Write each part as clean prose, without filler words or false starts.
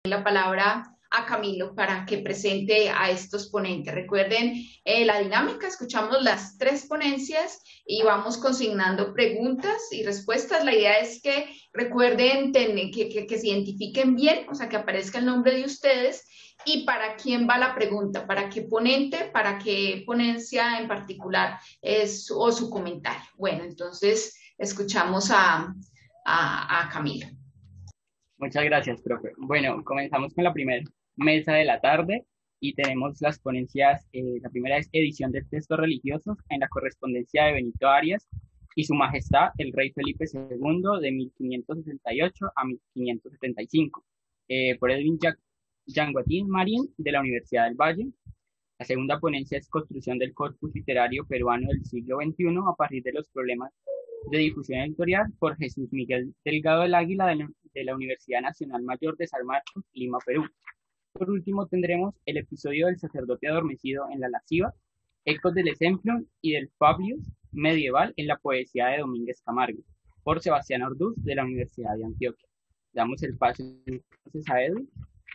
la palabra a Camilo para que presente a estos ponentes. Recuerden la dinámica, escuchamos las tres ponencias y vamos consignando preguntas y respuestas. La idea es que recuerden que se identifiquen bien, o sea, que aparezca el nombre de ustedes y para quién va la pregunta, para qué ponente, para qué ponencia en particular o su comentario. Bueno, entonces escuchamos a Camilo. Muchas gracias, profe. Bueno, comenzamos con la primera mesa de la tarde y tenemos las ponencias. La primera es edición de textos religiosos en la correspondencia de Benito Arias y Su Majestad el Rey Felipe II de 1568 a 1575, por Edwin Yanguatín Marín de la Universidad del Valle. La segunda ponencia es construcción del corpus literario peruano del siglo XXI a partir de los problemas de difusión editorial por Jesús Miguel Delgado del Águila de la Universidad Nacional Mayor de San Marcos, Lima, Perú. Por último tendremos el episodio del sacerdote adormecido en la lasciva, ecos del Exemplum y del Fablius medieval en la poesía de Domínguez Camargo, por Sebastián Orduz de la Universidad de Antioquia. Damos el paso entonces a Edu.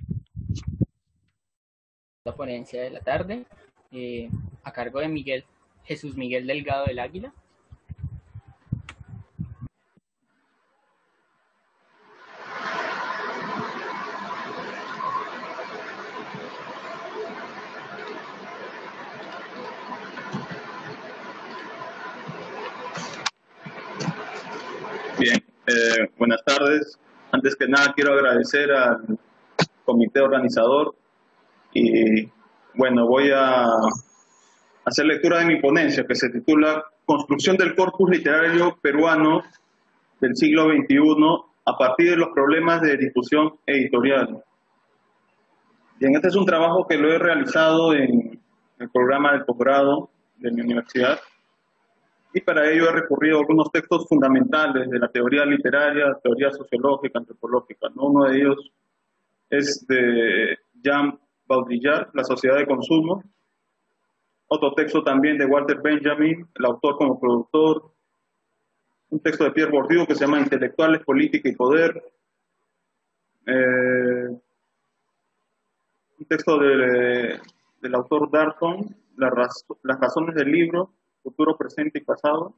La ponencia de la tarde, a cargo de Jesús Miguel Delgado del Águila. Bien, buenas tardes. Antes que nada quiero agradecer al comité organizador y bueno, voy a hacer lectura de mi ponencia que se titula Construcción del corpus literario peruano del siglo XXI a partir de los problemas de difusión editorial. Bien, este es un trabajo que lo he realizado en el programa de posgrado de mi universidad. Y para ello he recurrido a algunos textos fundamentales de la teoría literaria, teoría sociológica, antropológica, ¿no? Uno de ellos es de Jean Baudrillard, La sociedad de consumo. Otro texto también de Walter Benjamin, el autor como productor. Un texto de Pierre Bourdieu que se llama Intelectuales, Política y Poder. Un texto del autor Darton, Las razones del libro, Futuro, Presente y Pasado,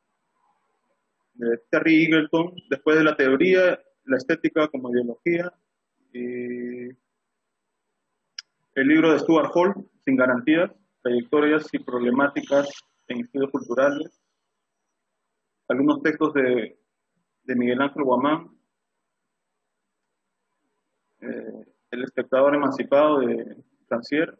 de Terry Eagleton, después de la teoría, la estética como ideología, y el libro de Stuart Hall, Sin garantías, trayectorias y problemáticas en estudios culturales, algunos textos de Miguel Ángel Guamán, El espectador emancipado de Rancière,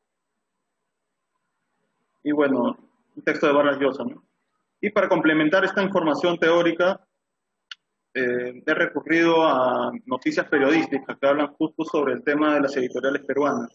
y bueno, un texto de Vargas Llosa, ¿no? Y para complementar esta información teórica, he recurrido a noticias periodísticas que hablan justo sobre el tema de las editoriales peruanas.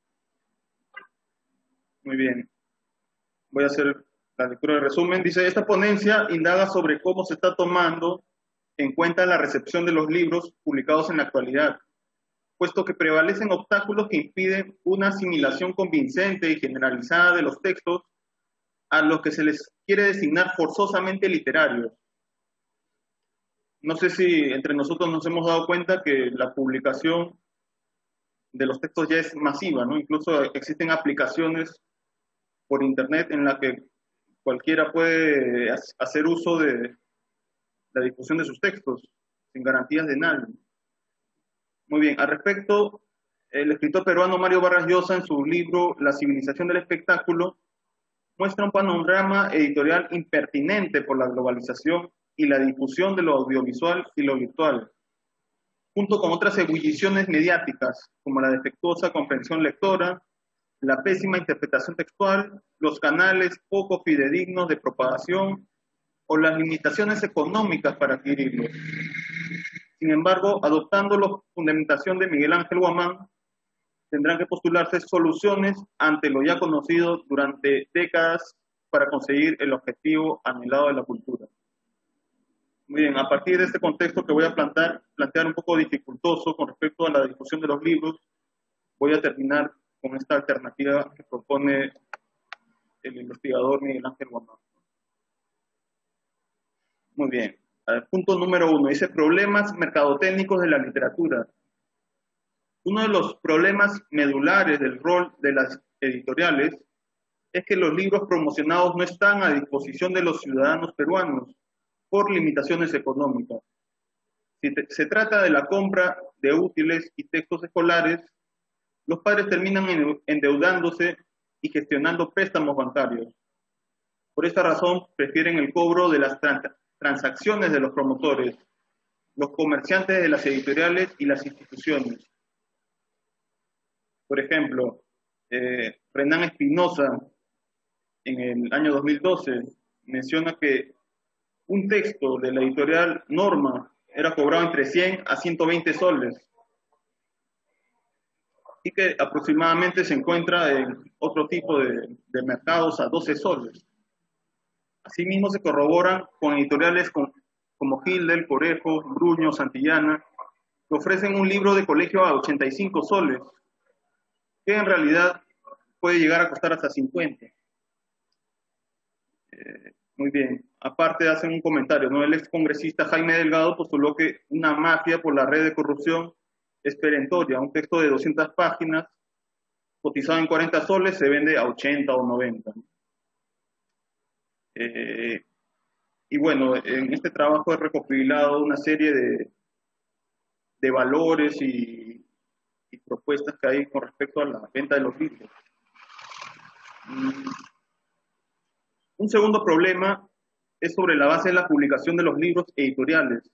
Muy bien. Voy a hacer la lectura de resumen. Dice, esta ponencia indaga sobre cómo se está tomando en cuenta la recepción de los libros publicados en la actualidad, puesto que prevalecen obstáculos que impiden una asimilación convincente y generalizada de los textos a los que se les quiere designar forzosamente literarios. No sé si entre nosotros nos hemos dado cuenta que la publicación de los textos ya es masiva, ¿no? Incluso existen aplicaciones por internet en la que cualquiera puede hacer uso de la difusión de sus textos sin garantías de nadie. Muy bien, al respecto, el escritor peruano Mario Vargas Llosa en su libro La civilización del espectáculo muestra un panorama editorial impertinente por la globalización y la difusión de lo audiovisual y lo virtual, junto con otras ebulliciones mediáticas, como la defectuosa comprensión lectora, la pésima interpretación textual, los canales poco fidedignos de propagación o las limitaciones económicas para adquirirlos. Sin embargo, adoptando la fundamentación de Miguel Ángel Guamán, tendrán que postularse soluciones ante lo ya conocido durante décadas para conseguir el objetivo anhelado de la cultura. Muy bien, a partir de este contexto que voy a plantear un poco dificultoso con respecto a la difusión de los libros, voy a terminar con esta alternativa que propone el investigador Miguel Ángel Guamán. Muy bien. Punto número 1. Dice problemas mercadotécnicos de la literatura. Uno de los problemas medulares del rol de las editoriales es que los libros promocionados no están a disposición de los ciudadanos peruanos por limitaciones económicas. Si se trata de la compra de útiles y textos escolares, los padres terminan endeudándose y gestionando préstamos bancarios. Por esta razón, prefieren el cobro de las transacciones de los promotores, los comerciantes de las editoriales y las instituciones. Por ejemplo, Renan Espinosa, en el año 2012, menciona que un texto de la editorial Norma era cobrado entre 100 a 120 soles y que aproximadamente se encuentra en otro tipo de mercados a 12 soles. Asimismo, se corroboran con editoriales como Gildel, Corejo, Bruño, Santillana, que ofrecen un libro de colegio a 85 soles, que en realidad puede llegar a costar hasta 50. Muy bien. Aparte hacen un comentario, ¿no? El excongresista Jaime Delgado postuló que una mafia por la red de corrupción es perentoria. Un texto de 200 páginas, cotizado en 40 soles, se vende a 80 o 90. Y bueno, en este trabajo he recopilado una serie de valores y propuestas que hay con respecto a la venta de los libros. Un segundo problema es sobre la base de la publicación de los libros editoriales.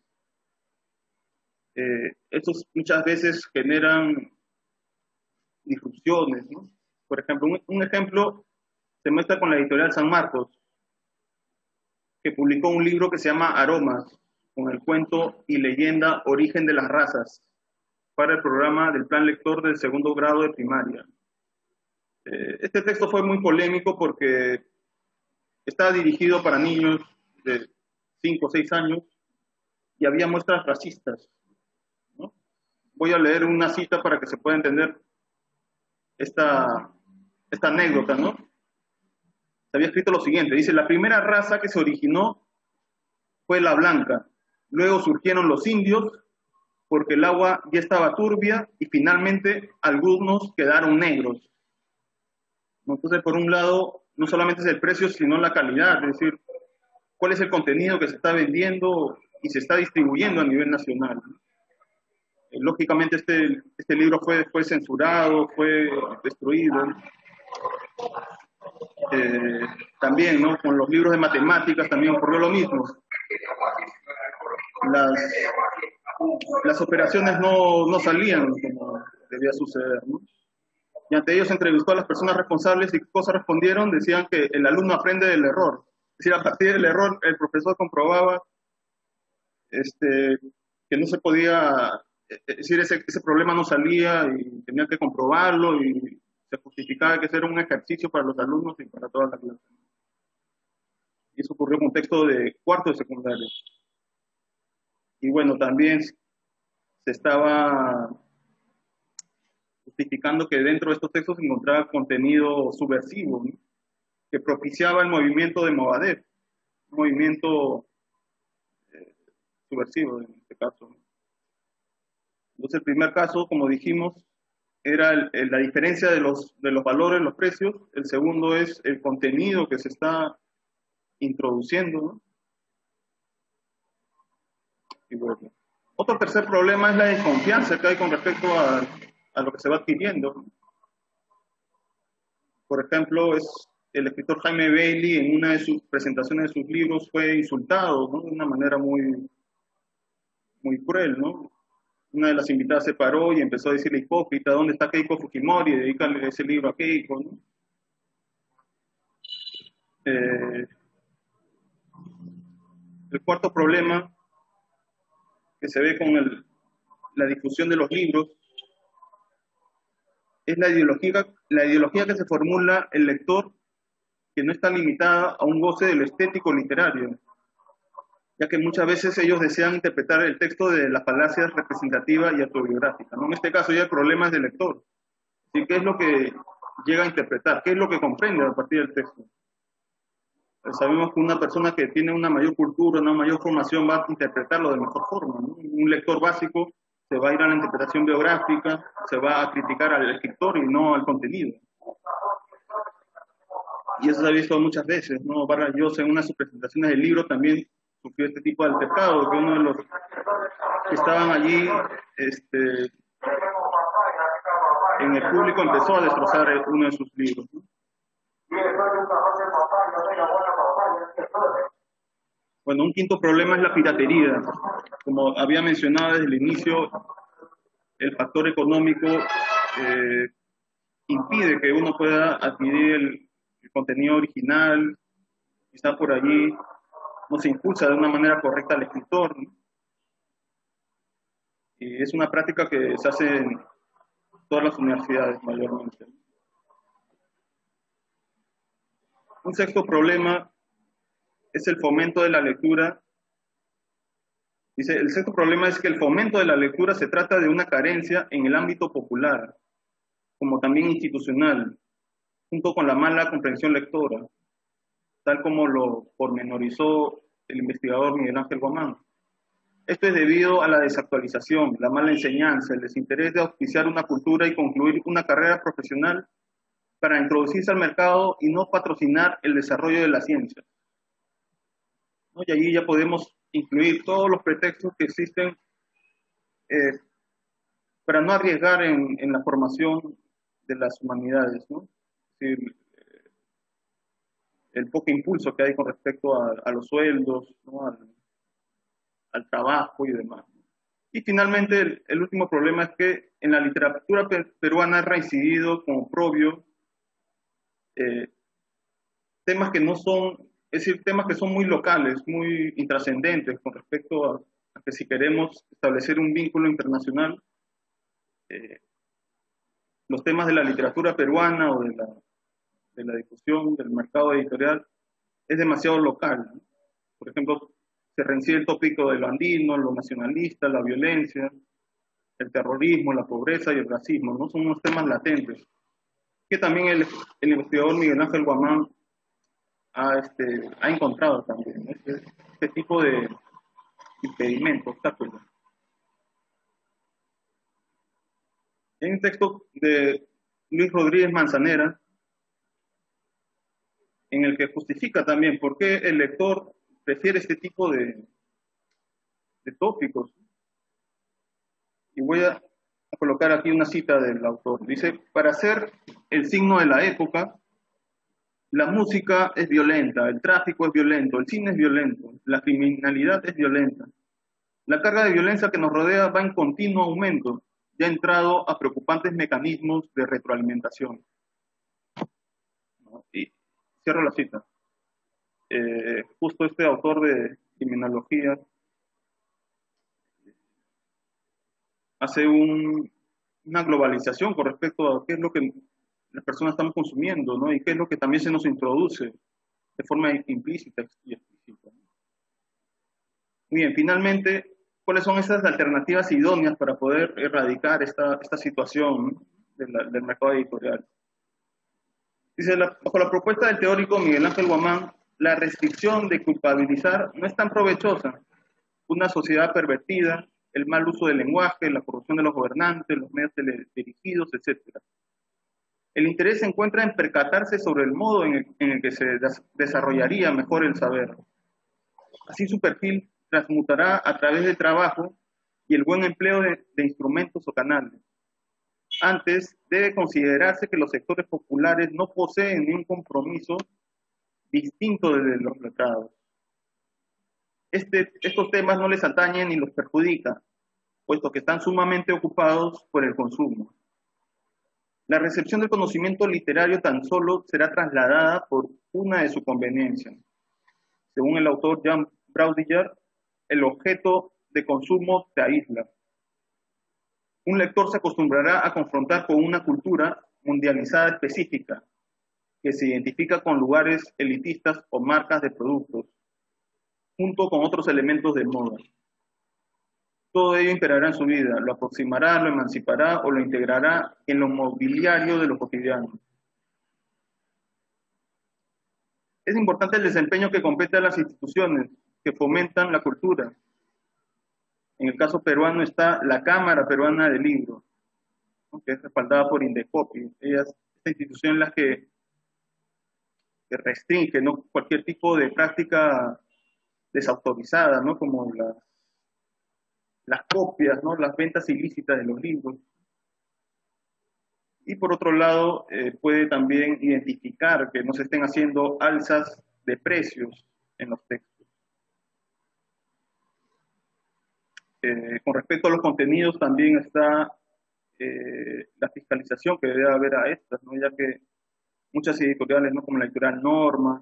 Estos muchas veces generan disrupciones, ¿no? Por ejemplo, un ejemplo se muestra con la editorial San Marcos, que publicó un libro que se llama Aromas, con el cuento y leyenda Origen de las Razas, para el programa del plan lector del segundo grado de primaria. Este texto fue muy polémico porque estaba dirigido para niños de 5 o 6 años y había muestras racistas, ¿no? Voy a leer una cita para que se pueda entender esta anécdota, ¿no? Se había escrito lo siguiente, dice: la primera raza que se originó fue la blanca, luego surgieron los indios porque el agua ya estaba turbia y finalmente algunos quedaron negros. Entonces, por un lado, no solamente es el precio, sino la calidad, es decir, cuál es el contenido que se está vendiendo y se está distribuyendo a nivel nacional. Lógicamente, este libro fue censurado, fue destruido. También, ¿no? Con los libros de matemáticas también ocurrió lo mismo. Las operaciones no salían como debía suceder, ¿no? Y ante ellos se entrevistó a las personas responsables y ¿qué cosas respondieron? Decían que el alumno aprende del error. Es decir, a partir del error el profesor comprobaba que no se podía, es decir, ese problema no salía y tenía que comprobarlo y se justificaba que ese era un ejercicio para los alumnos y para toda la clase. Y eso ocurrió en un texto de cuarto de secundaria. Y bueno, también se estaba justificando que dentro de estos textos se encontraba contenido subversivo, ¿no? Que propiciaba el movimiento de Movadef, un movimiento subversivo en este caso, ¿no? Entonces el primer caso, como dijimos, era la diferencia de los valores, los precios. El segundo es el contenido que se está introduciendo, ¿no? Y bueno, otro tercer problema es la desconfianza que hay con respecto a lo que se va adquiriendo. Por ejemplo, el escritor Jaime Bailey en una de sus presentaciones de sus libros fue insultado, ¿no? De una manera muy, muy cruel, ¿no? Una de las invitadas se paró y empezó a decirle: hipócrita, ¿dónde está Keiko Fujimori? Y dedícale ese libro a Keiko, ¿no? El cuarto problema que se ve con la difusión de los libros es la ideología que se formula el lector, que no está limitada a un goce de lo estético literario, ya que muchas veces ellos desean interpretar el texto de las falacias representativas y autobiográficas, ¿no? En este caso ya el problema es del lector. ¿Sí? ¿Qué es lo que llega a interpretar? ¿Qué es lo que comprende a partir del texto? Pues sabemos que una persona que tiene una mayor cultura, una mayor formación va a interpretarlo de mejor forma, ¿no? Un lector básico se va a ir a la interpretación biográfica, se va a criticar al escritor y no al contenido. Y eso se ha visto muchas veces, ¿no? Vargas Llosa en una de sus presentaciones del libro también sufrió este tipo de altercado, que uno de los que estaban allí en el público empezó a destrozar uno de sus libros, ¿no? Bueno, un quinto problema es la piratería. Como había mencionado desde el inicio, el factor económico impide que uno pueda adquirir el contenido original, quizá por allí no se impulsa de una manera correcta al escritor, ¿no? Y es una práctica que se hace en todas las universidades mayormente. Un sexto problema es el fomento de la lectura. Dice, el sexto problema es que el fomento de la lectura se trata de una carencia en el ámbito popular, como también institucional, junto con la mala comprensión lectora, tal como lo pormenorizó el investigador Miguel Ángel Guamán. Esto es debido a la desactualización, la mala enseñanza, el desinterés de auspiciar una cultura y concluir una carrera profesional para introducirse al mercado y no patrocinar el desarrollo de la ciencia, ¿no? Y allí ya podemos incluir todos los pretextos que existen para no arriesgar en la formación de las humanidades, ¿no? Es decir, el poco impulso que hay con respecto a los sueldos, ¿no? al trabajo y demás. Y finalmente, el último problema es que en la literatura peruana ha reincidido como propio temas que no son, es decir, temas que son muy locales, muy intrascendentes con respecto a que si queremos establecer un vínculo internacional, los temas de la literatura peruana o de la difusión del mercado editorial es demasiado local, ¿no? Por ejemplo, se reincide el tópico de lo andino, lo nacionalista, la violencia, el terrorismo, la pobreza y el racismo, ¿no? Son unos temas latentes, que también el investigador Miguel Ángel Guamán ha encontrado también, ¿no? Este tipo de impedimentos, obstáculos. Hay un texto de Luis Rodríguez Manzanera en el que justifica también por qué el lector prefiere este tipo de tópicos. Y voy a colocar aquí una cita del autor. Dice, para ser el signo de la época, la música es violenta, el tráfico es violento, el cine es violento, la criminalidad es violenta. La carga de violencia que nos rodea va en continuo aumento, ya ha entrado a preocupantes mecanismos de retroalimentación. ¿No? Y cierro la cita. Justo este autor de criminología hace una globalización con respecto a qué es lo que las personas estamos consumiendo, ¿no? Y qué es lo que también se nos introduce de forma implícita y explícita. Muy bien, finalmente, ¿cuáles son esas alternativas idóneas para poder erradicar esta situación del mercado editorial? Dice, bajo la propuesta del teórico Miguel Ángel Guamán, la restricción de culpabilizar no es tan provechosa. Una sociedad pervertida, el mal uso del lenguaje, la corrupción de los gobernantes, los medios dirigidos, etc. El interés se encuentra en percatarse sobre el modo en el que se desarrollaría mejor el saber. Así su perfil transmutará a través del trabajo y el buen empleo de instrumentos o canales. Antes, debe considerarse que los sectores populares no poseen ni un compromiso distinto de los letrados. Estos temas no les atañen ni los perjudican, puesto que están sumamente ocupados por el consumo. La recepción del conocimiento literario tan solo será trasladada por una de su conveniencia. Según el autor Jean Baudrillard, el objeto de consumo se aísla. Un lector se acostumbrará a confrontar con una cultura mundializada específica, que se identifica con lugares elitistas o marcas de productos, junto con otros elementos de moda. Todo ello imperará en su vida, lo aproximará, lo emancipará o lo integrará en lo mobiliario de lo cotidiano. Es importante el desempeño que compete a las instituciones que fomentan la cultura, En el caso peruano está la Cámara Peruana del Libro, ¿no? Que es respaldada por Indecopi. Esta institución es la que restringe, ¿no?, cualquier tipo de práctica desautorizada, ¿no?, como las copias, ¿no?, las ventas ilícitas de los libros. Y por otro lado, puede también identificar que no se estén haciendo alzas de precios en los textos. Con respecto a los contenidos, también está la fiscalización que debe haber a estas, ¿no?, ya que muchas editoriales, ¿no?, como la editorial Norma,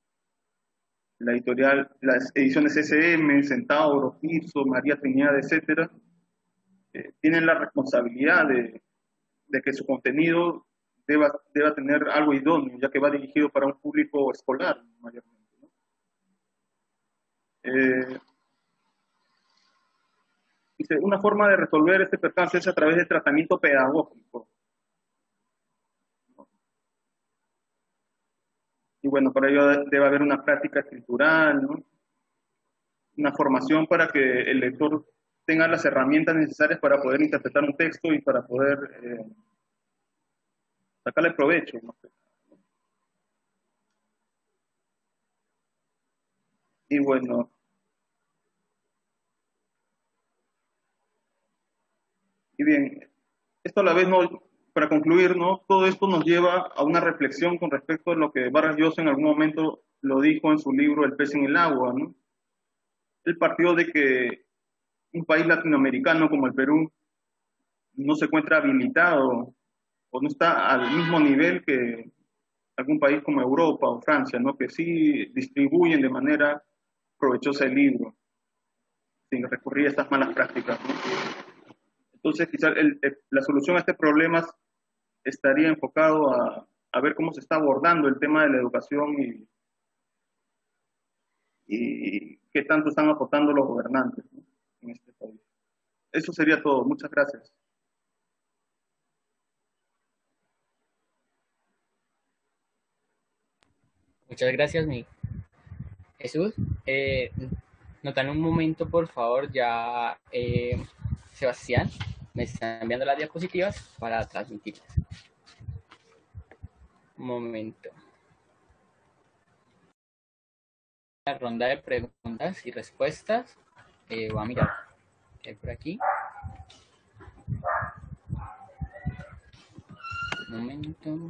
las ediciones SM, Centauro, Tirso, María Trinidad, etcétera, tienen la responsabilidad de que su contenido deba tener algo idóneo, ya que va dirigido para un público escolar, mayormente, ¿no? Dice, una forma de resolver este percance es a través de tratamiento pedagógico. Y bueno, para ello debe haber una práctica escritural, ¿no?, una formación para que el lector tenga las herramientas necesarias para poder interpretar un texto y para poder sacarle provecho, ¿no? Y bueno, y bien, esto a la vez, ¿no?, para concluir, ¿no?, todo esto nos lleva a una reflexión con respecto a lo que Vargas Llosa en algún momento lo dijo en su libro El pez en el agua, ¿no? Él partió de que un país latinoamericano como el Perú no se encuentra habilitado o no está al mismo nivel que algún país como Europa o Francia, ¿no?, que sí distribuyen de manera provechosa el libro, sin recurrir a estas malas prácticas, ¿no? Entonces, quizás la solución a este problema estaría enfocado a ver cómo se está abordando el tema de la educación y qué tanto están aportando los gobernantes, ¿no?, en este país. Eso sería todo. Muchas gracias. Muchas gracias, mi Jesús. Notan un momento, por favor, ya Sebastián me está enviando las diapositivas para transmitirlas. Un momento. La ronda de preguntas y respuestas. Voy a mirar qué hay por aquí. Un momento.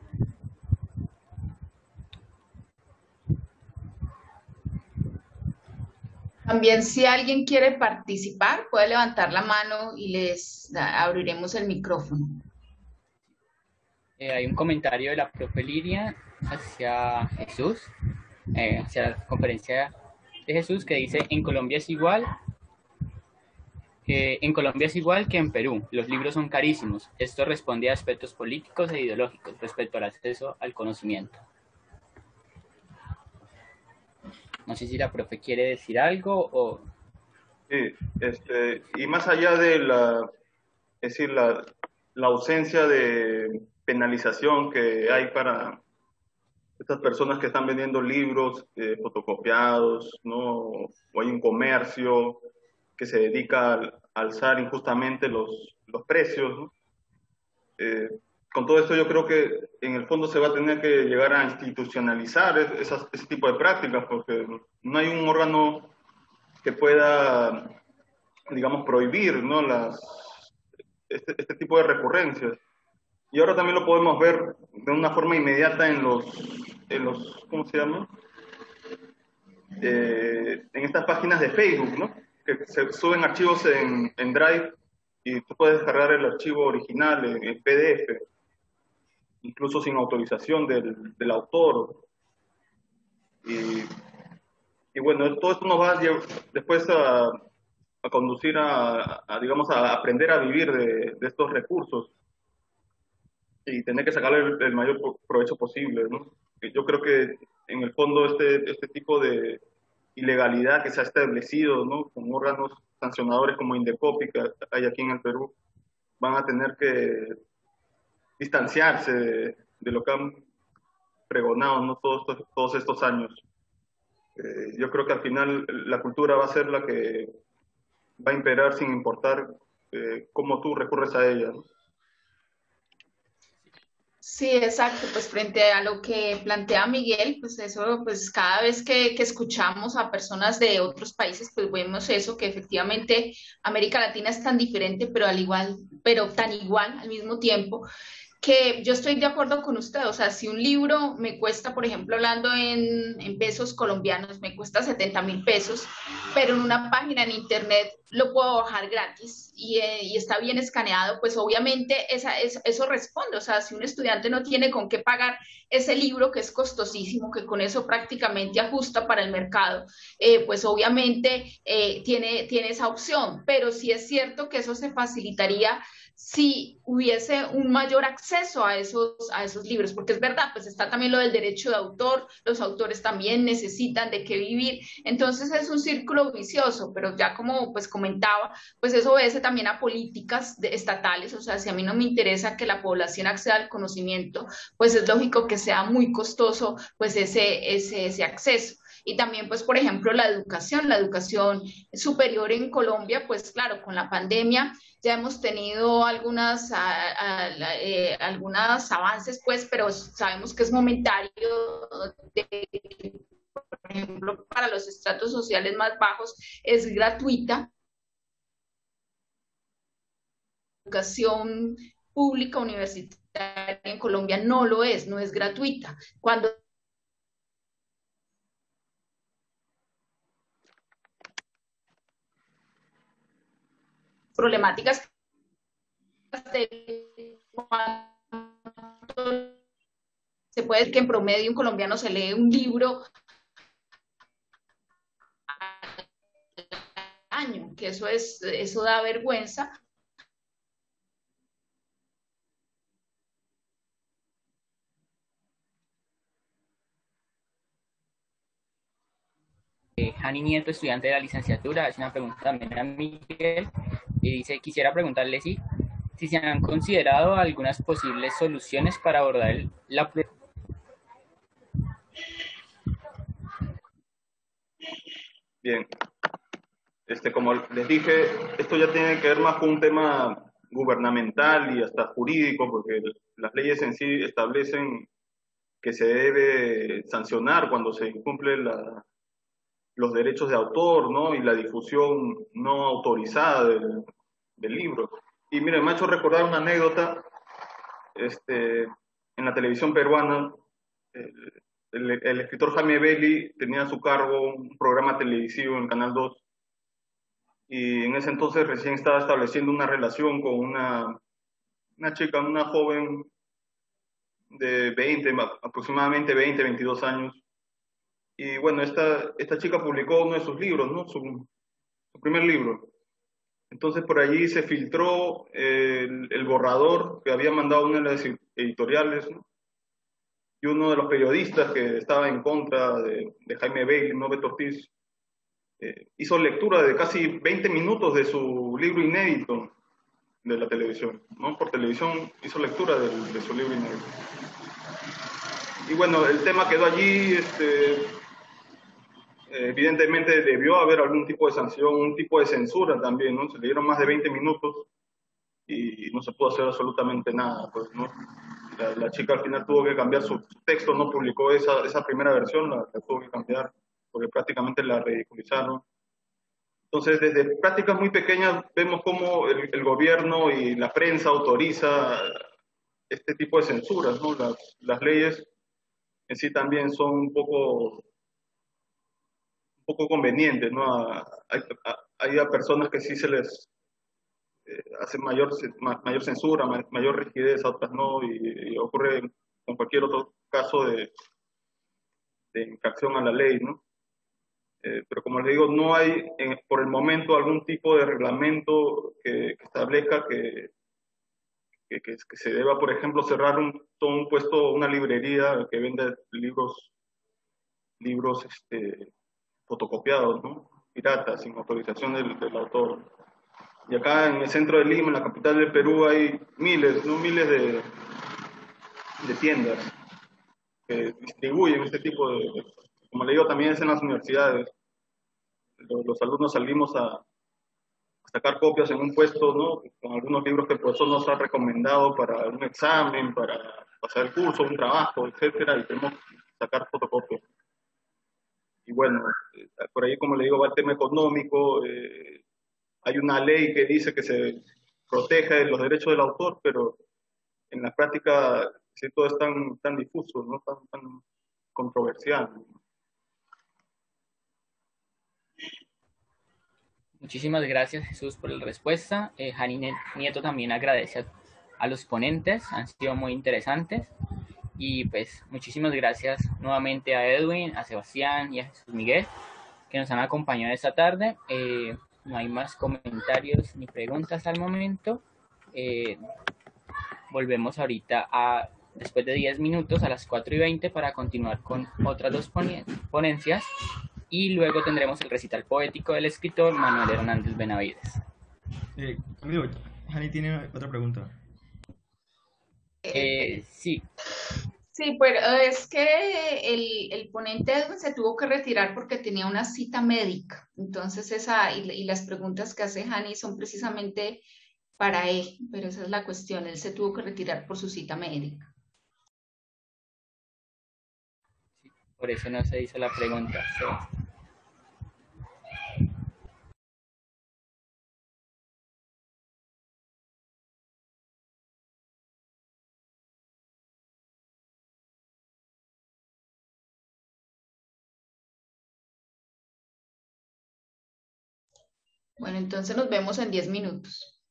También si alguien quiere participar, puede levantar la mano y abriremos el micrófono. Hay un comentario de la profe Liria hacia Jesús, hacia la conferencia de Jesús, que dice, en Colombia es igual que en Perú, los libros son carísimos. Esto responde a aspectos políticos e ideológicos respecto al acceso al conocimiento. No sé si la profe quiere decir algo o... Sí, y más allá de es decir, la ausencia de penalización que hay para estas personas que están vendiendo libros fotocopiados, ¿no? O hay un comercio que se dedica a alzar injustamente los precios, ¿no? Con todo esto yo creo que en el fondo se va a tener que llegar a institucionalizar ese tipo de prácticas, porque no hay un órgano que pueda, digamos, prohibir, ¿no?, este tipo de recurrencias. Y ahora también lo podemos ver de una forma inmediata en los ¿cómo se llama? En estas páginas de Facebook, ¿no?, que se suben archivos en Drive y tú puedes descargar el archivo original en PDF, incluso sin autorización del autor. Y bueno, todo esto nos va después a conducir digamos, a aprender a vivir de estos recursos y tener que sacarle el mayor provecho posible, ¿no? Yo creo que en el fondo este tipo de ilegalidad que se ha establecido, ¿no?, con órganos sancionadores como Indecopi que hay aquí en el Perú, van a tener que distanciarse de lo que han pregonado, ¿no?, todos estos años. Yo creo que al final la cultura va a ser la que va a imperar sin importar cómo tú recurres a ella, ¿no? Sí, exacto. Pues frente a lo que plantea Miguel, pues eso, pues cada vez que escuchamos a personas de otros países, pues vemos eso, que efectivamente América Latina es tan diferente, pero al igual, pero tan igual al mismo tiempo que yo estoy de acuerdo con usted, o sea, si un libro me cuesta, por ejemplo, hablando en pesos colombianos, me cuesta 70.000 pesos, pero en una página en internet lo puedo bajar gratis y está bien escaneado, pues obviamente eso responde, o sea, si un estudiante no tiene con qué pagar ese libro que es costosísimo, que con eso prácticamente ajusta para el mercado, pues obviamente tiene esa opción, pero sí es cierto que eso se facilitaría si hubiese un mayor acceso a esos libros, porque es verdad, pues está también lo del derecho de autor, los autores también necesitan de qué vivir, entonces es un círculo vicioso, pero ya como pues comentaba, pues eso obedece también a políticas estatales, o sea, si a mí no me interesa que la población acceda al conocimiento, pues es lógico que sea muy costoso pues ese acceso. Y también, pues, por ejemplo, la educación superior en Colombia, pues claro, con la pandemia ya hemos tenido algunos avances, pues, pero sabemos que es momentario, por ejemplo, para los estratos sociales más bajos es gratuita. La educación pública universitaria en Colombia no es gratuita. Cuando problemáticas de se puede decir que en promedio un colombiano se lee un libro al año, que eso da vergüenza. Hani Nieto, estudiante de la licenciatura, hace una pregunta también a Miguel y dice, quisiera preguntarle si se han considerado algunas posibles soluciones para abordar la Bien, como les dije, esto ya tiene que ver más con un tema gubernamental y hasta jurídico, porque las leyes en sí establecen que se debe sancionar cuando se incumple los derechos de autor, ¿no? Y la difusión no autorizada del libro. Y mire, me ha hecho recordar una anécdota, en la televisión peruana, el escritor Jaime Belli tenía a su cargo un programa televisivo en Canal 2 y en ese entonces recién estaba estableciendo una relación con una chica, una joven de 20, aproximadamente 20, 22 años. Y bueno, esta chica publicó uno de sus libros, ¿no? Su primer libro. Entonces por allí se filtró el borrador que había mandado una de las editoriales, ¿no? Y uno de los periodistas que estaba en contra de Jaime Bailey, ¿no? Beto Ortiz, hizo lectura de casi 20 minutos de su libro inédito de la televisión, ¿no? Por televisión hizo lectura de su libro inédito. Y bueno, el tema quedó allí, evidentemente debió haber algún tipo de sanción, un tipo de censura también, ¿no? Se le dieron más de 20 minutos y no se pudo hacer absolutamente nada, pues, ¿no? La chica al final tuvo que cambiar su texto, no publicó esa primera versión, la tuvo que cambiar porque prácticamente la ridiculizaron. Entonces, desde prácticas muy pequeñas vemos cómo el gobierno y la prensa autoriza este tipo de censuras, ¿no? Las leyes en sí también son un poco convenientes, ¿no? Hay a personas que sí se les hace mayor censura, mayor rigidez, a otras no, y ocurre con cualquier otro caso de infracción a la ley, ¿no? Pero como les digo, no hay por el momento algún tipo de reglamento que establezca que se deba, por ejemplo, cerrar todo un puesto, una librería que vende libros fotocopiados, ¿no? Piratas, sin autorización del autor. Y acá en el centro de Lima, en la capital del Perú, hay miles, ¿no? Miles de tiendas que distribuyen este tipo como le digo, también es en las universidades. Los alumnos salimos sacar copias en un puesto, ¿no? Con algunos libros que el profesor nos ha recomendado para un examen, para pasar el curso, un trabajo, etcétera, y tenemos que sacar fotocopias. Y bueno, por ahí, como le digo, va el tema económico. Hay una ley que dice que se protege los derechos del autor, pero en la práctica sí, todo es tan difuso, ¿no? Tan controversial. Muchísimas gracias, Jesús, por la respuesta. Jani Nieto también agradece a los ponentes, han sido muy interesantes. Y pues muchísimas gracias nuevamente a Edwin, a Sebastián y a Jesús Miguel que nos han acompañado esta tarde. No hay más comentarios ni preguntas al momento. Volvemos ahorita después de 10 minutos a las 4:20 para continuar con otras dos ponencias y luego tendremos el recital poético del escritor Manuel Hernández Benavides. Amigo, Jani tiene otra pregunta. Sí. Sí, pero es que el ponente Edwin se tuvo que retirar porque tenía una cita médica. Entonces, y las preguntas que hace Hani son precisamente para él, pero esa es la cuestión. Él se tuvo que retirar por su cita médica. Por eso no se hizo la pregunta. Bueno, entonces nos vemos en 10 minutos.